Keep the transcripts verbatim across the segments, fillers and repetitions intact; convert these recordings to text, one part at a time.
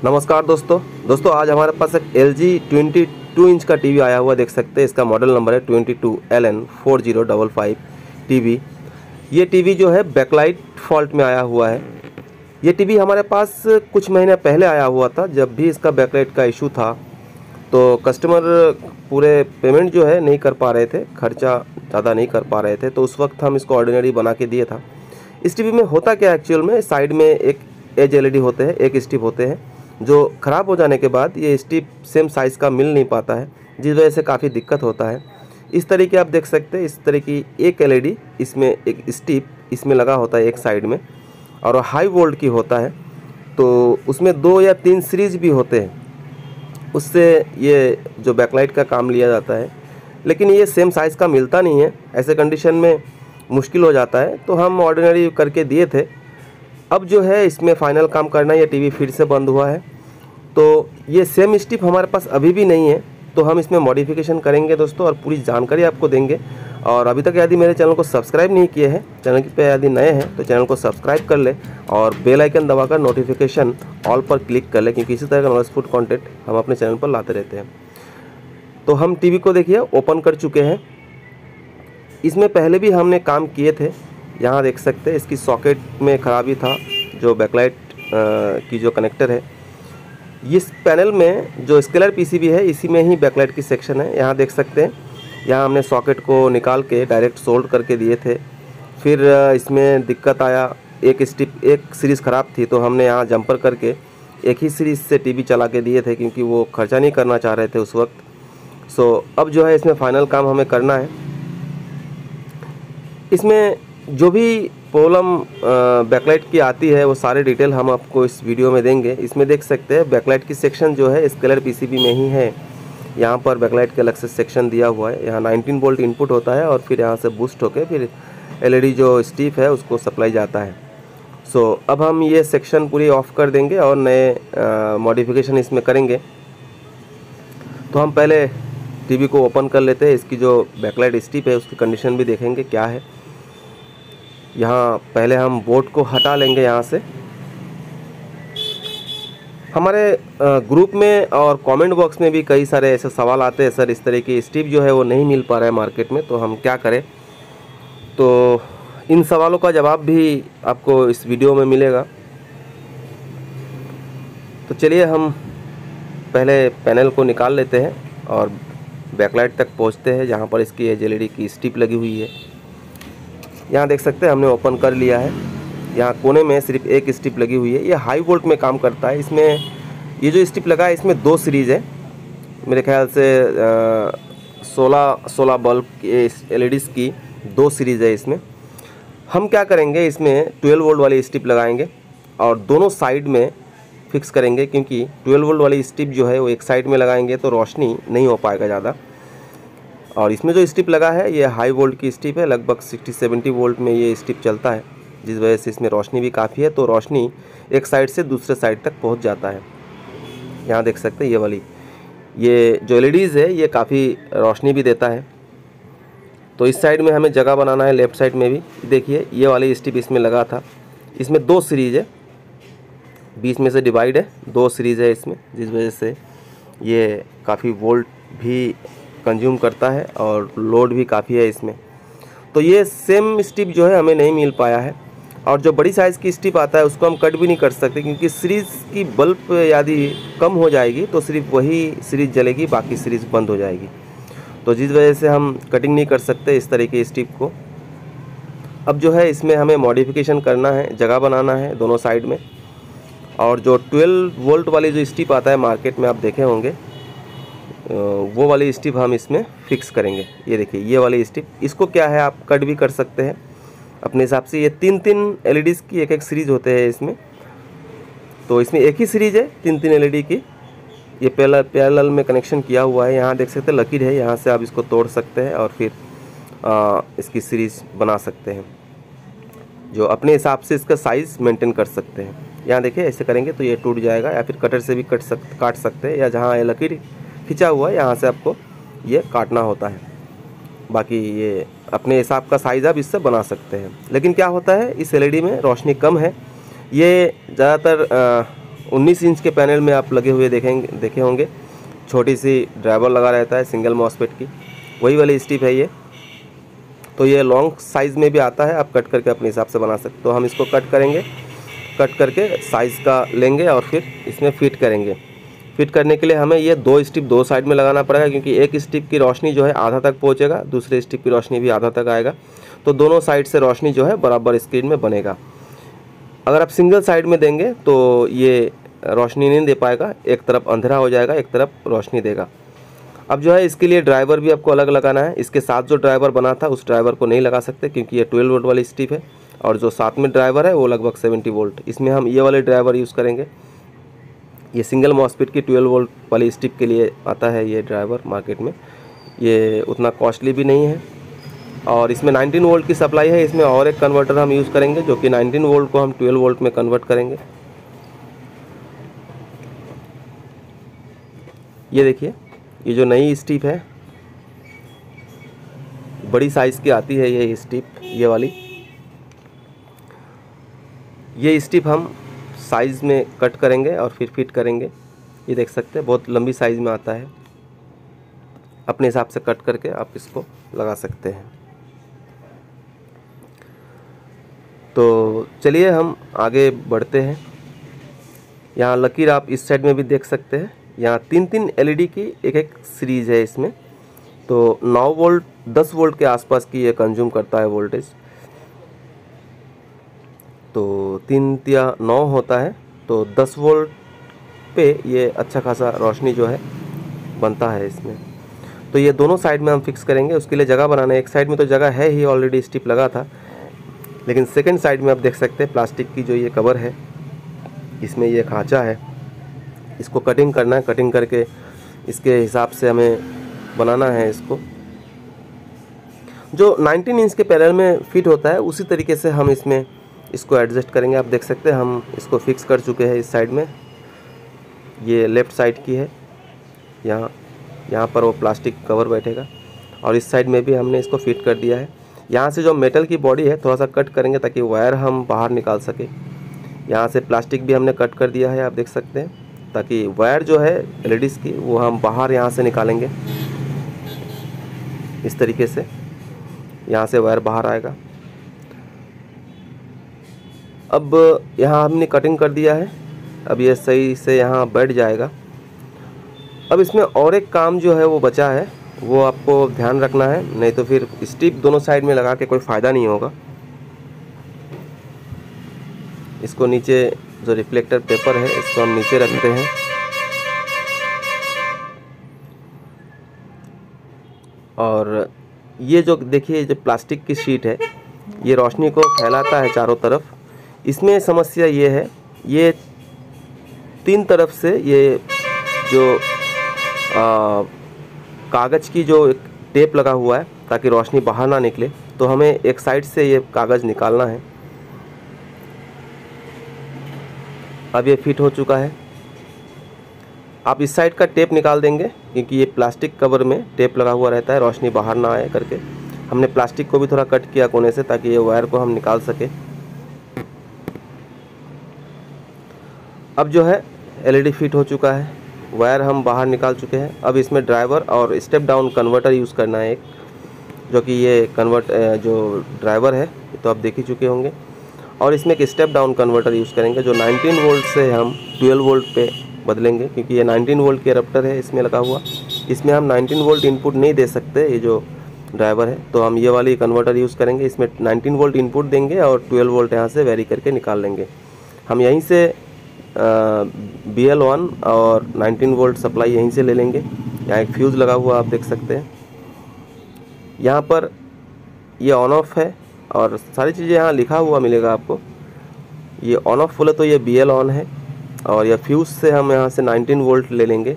नमस्कार दोस्तों दोस्तों आज हमारे पास एक L G twenty two inch का टीवी आया हुआ देख सकते हैं। इसका मॉडल नंबर है twenty two L N four zero five five TV. ये टीवी जो है बैकलाइट फॉल्ट में आया हुआ है। ये टीवी हमारे पास कुछ महीने पहले आया हुआ था। जब भी इसका बैकलाइट का इशू था तो कस्टमर पूरे पेमेंट जो है नहीं कर पा रहे थे, खर्चा ज़्यादा नहीं कर पा रहे थे, तो उस वक्त हम इसको ऑर्डिनरी बना के दिए था। इस टीवी में होता क्या एक्चुअल में, साइड में एक एज एल ई डी होते हैं, एक स्टिप होते हैं, जो ख़राब हो जाने के बाद ये स्टिप सेम साइज़ का मिल नहीं पाता है, जिस वजह से काफ़ी दिक्कत होता है। इस तरीके आप देख सकते हैं, इस तरह की एक एल ई डी, इसमें एक स्टिप इसमें लगा होता है एक साइड में, और हाई वोल्ट की होता है। तो उसमें दो या तीन सीरीज भी होते हैं, उससे ये जो बैकलाइट का काम लिया जाता है। लेकिन ये सेम साइज़ का मिलता नहीं है, ऐसे कंडीशन में मुश्किल हो जाता है, तो हम ऑर्डिनरी करके दिए थे। अब जो है इसमें फाइनल काम करना, ये टीवी फिर से बंद हुआ है, तो ये सेम स्टिप हमारे पास अभी भी नहीं है, तो हम इसमें मॉडिफिकेशन करेंगे दोस्तों और पूरी जानकारी आपको देंगे। और अभी तक यदि मेरे चैनल को सब्सक्राइब नहीं किए हैं, चैनल पे यदि नए हैं तो चैनल को सब्सक्राइब कर ले और बेल आइकन दबाकर नोटिफिकेशन ऑल पर क्लिक कर ले, क्योंकि इसी तरह का नॉलेजफुल कंटेंट हम अपने चैनल पर लाते रहते हैं। तो हम टीवी को देखिए ओपन कर चुके हैं। इसमें पहले भी हमने काम किए थे, यहाँ देख सकते हैं इसकी सॉकेट में ख़राबी था, जो बैकलाइट की जो कनेक्टर है। इस पैनल में जो स्केलर पीसीबी है, इसी में ही बैकलाइट की सेक्शन है। यहाँ देख सकते हैं, यहाँ हमने सॉकेट को निकाल के डायरेक्ट सोल्ड करके दिए थे। फिर इसमें दिक्कत आया, एक स्टिप एक सीरीज़ ख़राब थी, तो हमने यहाँ जंपर करके एक ही सीरीज़ से टीवी चला के दिए थे, क्योंकि वो खर्चा नहीं करना चाह रहे थे उस वक्त। सो अब जो है इसमें फ़ाइनल काम हमें करना है। इसमें जो भी प्रॉब्लम बैकलाइट की आती है वो सारे डिटेल हम आपको इस वीडियो में देंगे। इसमें देख सकते हैं बैकलाइट की सेक्शन जो है स्केलर पीसीबी में ही है। यहाँ पर बैकलाइट के अलग से सेक्शन दिया हुआ है। यहाँ नाइनटीन वोल्ट इनपुट होता है और फिर यहाँ से बूस्ट होकर फिर एलईडी जो स्टिप है उसको सप्लाई जाता है। सो अब हम ये सेक्शन पूरी ऑफ कर देंगे और नए मॉडिफिकेशन इसमें करेंगे। तो हम पहले टीवी को ओपन कर लेते हैं। इसकी जो बैकलाइट स्टिप है उसकी कंडीशन भी देखेंगे क्या है। यहाँ पहले हम बोर्ड को हटा लेंगे। यहाँ से हमारे ग्रुप में और कमेंट बॉक्स में भी कई सारे ऐसे सवाल आते हैं, सर इस तरह की स्टिप जो है वो नहीं मिल पा रहा है मार्केट में, तो हम क्या करें। तो इन सवालों का जवाब भी आपको इस वीडियो में मिलेगा। तो चलिए हम पहले पैनल को निकाल लेते हैं और बैकलाइट तक पहुँचते हैं, जहाँ पर इसकी एज एल ई डी की स्टिप लगी हुई है। यहाँ देख सकते हैं हमने ओपन कर लिया है। यहाँ कोने में सिर्फ एक स्टिप लगी हुई है। ये हाई वोल्ट में काम करता है। इसमें ये जो स्टिप लगा है इसमें दो सीरीज़ है, मेरे ख्याल से सोलह सोलह बल्ब एल ई डीज़ की दो सीरीज़ है इसमें। हम क्या करेंगे, इसमें ट्वेल्व वोल्ट वाली स्टिप लगाएंगे और दोनों साइड में फिक्स करेंगे, क्योंकि ट्वेल्व वोल्ट वाली स्टिप जो है वो एक साइड में लगाएंगे तो रोशनी नहीं हो पाएगा ज़्यादा। और इसमें जो स्टिप लगा है ये हाई वोल्ट की स्टिप है, लगभग सिक्सटी सेवेंटी वोल्ट में ये स्टिप चलता है, जिस वजह से इसमें रोशनी भी काफ़ी है, तो रोशनी एक साइड से दूसरे साइड तक पहुंच जाता है। यहाँ देख सकते हैं ये वाली ये जो एल ई डीज़ है ये काफ़ी रोशनी भी देता है। तो इस साइड में हमें जगह बनाना है, लेफ़्ट साइड में भी देखिए ये वाली स्टिप इसमें लगा था। इसमें दो सीरीज़ है, बीच में से डिवाइड है, दो सीरीज़ है इसमें, जिस वजह से ये काफ़ी वोल्ट भी कंज्यूम करता है और लोड भी काफ़ी है इसमें। तो ये सेम स्टिप जो है हमें नहीं मिल पाया है, और जो बड़ी साइज़ की स्टिप आता है उसको हम कट भी नहीं कर सकते, क्योंकि सीरीज़ की बल्ब यदि कम हो जाएगी तो सिर्फ वही सीरीज़ जलेगी, बाकी सीरीज़ बंद हो जाएगी। तो जिस वजह से हम कटिंग नहीं कर सकते इस तरह की स्टिप को। अब जो है इसमें हमें मॉडिफिकेशन करना है, जगह बनाना है दोनों साइड में। और जो ट्वेल्व वोल्ट वाली जो स्टिप आता है मार्केट में आप देखे होंगे, वो वाली स्टिप हम इसमें फिक्स करेंगे। ये देखिए ये वाली स्टिप, इसको क्या है आप कट भी कर सकते हैं अपने हिसाब से। ये तीन तीन एल ई डीज़ की एक एक सीरीज़ होते हैं इसमें, तो इसमें एक ही सीरीज़ है तीन तीन एल ई डी की। ये पैरेलल पैरेलल में कनेक्शन किया हुआ है। यहाँ देख सकते हैं लकीर है, यहाँ से आप इसको तोड़ सकते हैं और फिर आ, इसकी सीरीज़ बना सकते हैं, जो अपने हिसाब से इसका साइज़ मेंटेन कर सकते हैं। यहाँ देखिए ऐसे करेंगे तो ये टूट जाएगा, या फिर कटर से भी कट सक काट सकते हैं, या जहाँ ये लकीर खिंचा हुआ है यहाँ से आपको ये काटना होता है। बाकी ये अपने हिसाब का साइज़ आप इससे बना सकते हैं। लेकिन क्या होता है इस एल ई डी में रोशनी कम है, ये ज़्यादातर उन्नीस इंच के पैनल में आप लगे हुए देखेंगे देखे होंगे, छोटी सी ड्राइवर लगा रहता है सिंगल मॉसफेट की, वही वाली स्टिप है ये। तो ये लॉन्ग साइज़ में भी आता है, आप कट करके अपने हिसाब से बना सकते। तो हम इसको कट करेंगे, कट करके साइज़ का लेंगे और फिर इसमें फिट करेंगे। फिट करने के लिए हमें ये दो स्टिप दो साइड में लगाना पड़ेगा, क्योंकि एक स्टिप की रोशनी जो है आधा तक पहुंचेगा, दूसरे स्टिप की रोशनी भी आधा तक आएगा, तो दोनों साइड से रोशनी जो है बराबर स्क्रीन में बनेगा। अगर आप सिंगल साइड में देंगे तो ये रोशनी नहीं दे पाएगा, एक तरफ अंधेरा हो जाएगा, एक तरफ रोशनी देगा। अब जो है इसके लिए ड्राइवर भी आपको अलग लगाना है। इसके साथ जो ड्राइवर बना था उस ड्राइवर को नहीं लगा सकते, क्योंकि ये ट्वेल्व वोल्ट वाली स्टिप है, और जो साथ में ड्राइवर है वो लगभग सेवेंटी वोल्ट। इसमें हम ये वाले ड्राइवर यूज़ करेंगे। ये सिंगल मॉसफेट की ट्वेल्व वोल्ट वाली स्टिप के लिए आता है ये ड्राइवर मार्केट में, ये उतना कॉस्टली भी नहीं है। और इसमें नाइनटीन वोल्ट की सप्लाई है। इसमें और एक कन्वर्टर हम यूज़ करेंगे जो कि नाइनटीन वोल्ट को हम ट्वेल्व वोल्ट में कन्वर्ट करेंगे। ये देखिए, ये जो नई स्टिप है बड़ी साइज़ की आती है ये स्टिप, ये वाली ये स्टिप हम साइज़ में कट करेंगे और फिर फिट करेंगे। ये देख सकते हैं बहुत लंबी साइज़ में आता है, अपने हिसाब से कट करके आप इसको लगा सकते हैं। तो चलिए हम आगे बढ़ते हैं। यहाँ लकीर आप इस साइड में भी देख सकते हैं। यहाँ तीन तीन एलईडी की एक एक सीरीज़ है इसमें। तो नौ वोल्ट दस वोल्ट के आसपास की ये कंज्यूम करता है वोल्टेज। तो तीन या नौ होता है, तो दस वोल्ट पे ये अच्छा खासा रोशनी जो है बनता है इसमें। तो ये दोनों साइड में हम फिक्स करेंगे। उसके लिए जगह बनाना है। एक साइड में तो जगह है ही, ऑलरेडी स्टिप लगा था, लेकिन सेकंड साइड में आप देख सकते हैं प्लास्टिक की जो ये कवर है, इसमें ये खांचा है, इसको कटिंग करना है। कटिंग करके इसके हिसाब से हमें बनाना है इसको। जो नाइनटीन इंच के पैनल में फिट होता है उसी तरीके से हम इसमें इसको एडजस्ट करेंगे। आप देख सकते हैं हम इसको फिक्स कर चुके हैं। इस साइड में ये लेफ़्ट साइड की है, यहाँ यहाँ पर वो प्लास्टिक कवर बैठेगा, और इस साइड में भी हमने इसको फिट कर दिया है। यहाँ से जो मेटल की बॉडी है थोड़ा सा कट करेंगे ताकि वायर हम बाहर निकाल सके। यहाँ से प्लास्टिक भी हमने कट कर दिया है, आप देख सकते हैं, ताकि वायर जो है एलईडीज़ की वो हम बाहर यहाँ से निकालेंगे। इस तरीके से यहाँ से वायर बाहर आएगा। अब यहाँ हमने कटिंग कर दिया है, अब ये सही से यहाँ बैठ जाएगा। अब इसमें और एक काम जो है वो बचा है, वो आपको ध्यान रखना है, नहीं तो फिर स्टिप दोनों साइड में लगा के कोई फ़ायदा नहीं होगा। इसको नीचे जो रिफ्लेक्टर पेपर है इसको हम नीचे रखते हैं, और ये जो देखिए जो प्लास्टिक की शीट है ये रोशनी को फैलाता है चारों तरफ। इसमें समस्या ये है, ये तीन तरफ से ये जो कागज़ की जो एक टेप लगा हुआ है ताकि रोशनी बाहर ना निकले, तो हमें एक साइड से ये कागज़ निकालना है। अब ये फिट हो चुका है। आप इस साइड का टेप निकाल देंगे, क्योंकि ये प्लास्टिक कवर में टेप लगा हुआ रहता है, रोशनी बाहर ना आए करके। हमने प्लास्टिक को भी थोड़ा कट किया कोने से ताकि ये वायर को हम निकाल सके। अब जो है एलईडी फिट हो चुका है, वायर हम बाहर निकाल चुके हैं। अब इसमें ड्राइवर और स्टेप डाउन कन्वर्टर यूज़ करना है एक, जो कि ये कन्वर्ट जो ड्राइवर है तो आप देख ही चुके होंगे। और इसमें एक स्टेप डाउन कन्वर्टर यूज़ करेंगे जो नाइनटीन वोल्ट से हम ट्वेल्व वोल्ट पे बदलेंगे, क्योंकि ये नाइनटीन वोल्ट के एडाप्टर है इसमें लगा हुआ। इसमें हम नाइनटीन वोल्ट इनपुट नहीं दे सकते, ये जो ड्राइवर है, तो हम ये वाली कन्वर्टर यूज़ करेंगे। इसमें नाइनटीन वोल्ट इनपुट देंगे और ट्वेल्व वोल्ट यहाँ से वेरी करके निकाल लेंगे। हम यहीं से बी एल वन और नाइनटीन वोल्ट सप्लाई यहीं से ले लेंगे। यहाँ एक फ्यूज़ लगा हुआ आप देख सकते हैं। यहाँ पर ये ऑन ऑफ है और सारी चीज़ें यहाँ लिखा हुआ मिलेगा आपको। ये ऑन ऑफ बोले तो ये बी एल ऑन है, और यह फ्यूज़ से हम यहाँ से नाइनटीन वोल्ट ले लेंगे।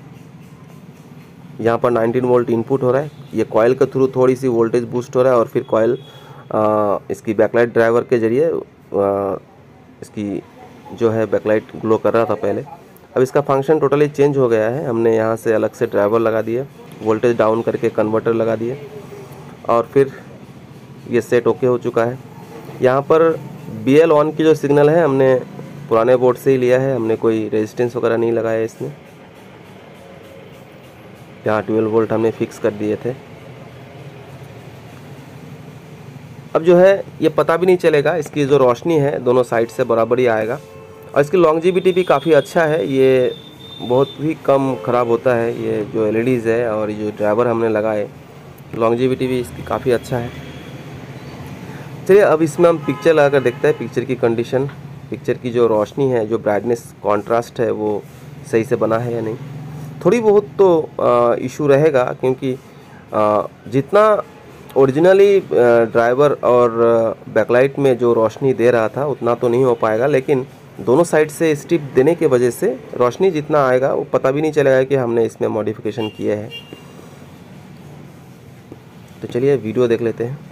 यहाँ पर नाइनटीन वोल्ट इनपुट हो रहा है, ये कॉइल के थ्रू थोड़ी सी वोल्टेज बूस्ट हो रहा है, और फिर कॉइल इसकी बैकलाइट ड्राइवर के ज़रिए इसकी जो है बैकलाइट ग्लो कर रहा था पहले। अब इसका फंक्शन टोटली चेंज हो गया है। हमने यहाँ से अलग से ड्राइवर लगा दिया, वोल्टेज डाउन करके कन्वर्टर लगा दिए, और फिर ये सेट ओके हो चुका है। यहाँ पर बी एल ऑन की जो सिग्नल है हमने पुराने बोर्ड से ही लिया है, हमने कोई रेजिस्टेंस वगैरह नहीं लगाया इसमें। यहाँ ट्वेल्व वोल्ट हमने फिक्स कर दिए थे। अब जो है ये पता भी नहीं चलेगा, इसकी जो रोशनी है दोनों साइड से बराबर ही आएगा। और इसकी लॉन्जिविटी भी काफ़ी अच्छा है, ये बहुत ही कम ख़राब होता है ये जो एलईडीज़ है। और ये जो ड्राइवर हमने लगाए, लॉन्जिविटी भी इसकी काफ़ी अच्छा है। चलिए अब इसमें हम पिक्चर लगा कर देखते हैं, पिक्चर की कंडीशन, पिक्चर की जो रोशनी है, जो ब्राइटनेस कॉन्ट्रास्ट है वो सही से बना है या नहीं। थोड़ी बहुत तो इशू रहेगा, क्योंकि आ, जितना ओरिजिनली ड्राइवर और बैकलाइट में जो रोशनी दे रहा था उतना तो नहीं हो पाएगा, लेकिन दोनों साइड से स्ट्रिप देने के वजह से रोशनी जितना आएगा वो पता भी नहीं चलेगा कि हमने इसमें मॉडिफिकेशन किया है। तो चलिए वीडियो देख लेते हैं।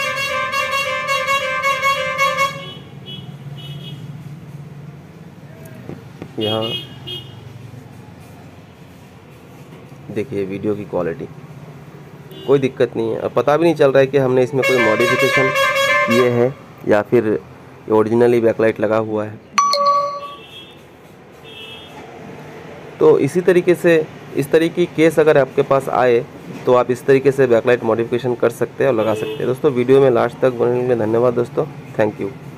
यहाँ देखिए वीडियो की क्वालिटी, कोई दिक्कत नहीं है और पता भी नहीं चल रहा है कि हमने इसमें कोई मॉडिफिकेशन किए हैं या फिर ओरिजिनली बैकलाइट लगा हुआ है। तो इसी तरीके से इस तरीके की केस अगर आपके पास आए तो आप इस तरीके से बैकलाइट मॉडिफिकेशन कर सकते हैं और लगा सकते हैं। दोस्तों वीडियो में लास्ट तक बनने के लिए धन्यवाद दोस्तों, थैंक यू।